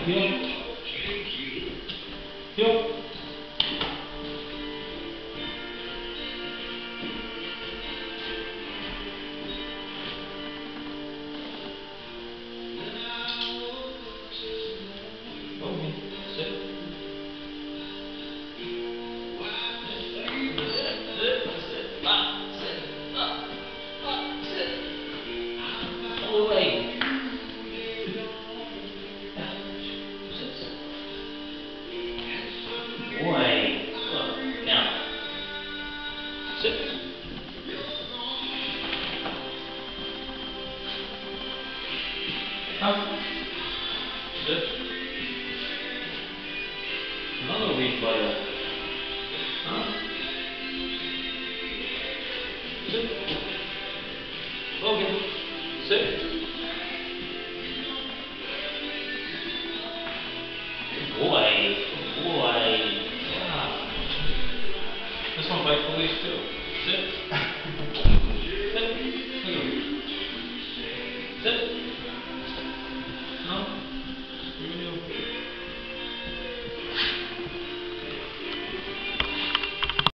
Heel. Heel. Okay, sit. Sit. Up. Sit. Up. Up. Sit. All the way. Sit. Boy. Look. Now. Sit. Up. Sit. Another week later.